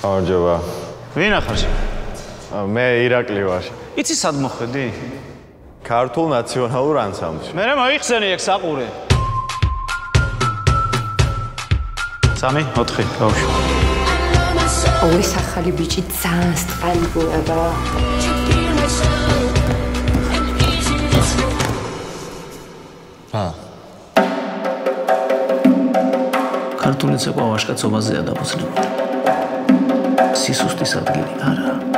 გამარჯობა. ვინ ახარ? მე ირაკლი ვარ. იცი სად მოხვედი? ქართულ ნაციონალურ ანსამბლში. მე მოიხსენი ეგ საყურე. 3, 4, გავშვი. ოღონდ ახალი ბიჭი ძალიან სტრანგურა და ქართული ცეკვა ვაჟკაცობაზეა დაფუძნებული. სისუსტის ადგილი არა.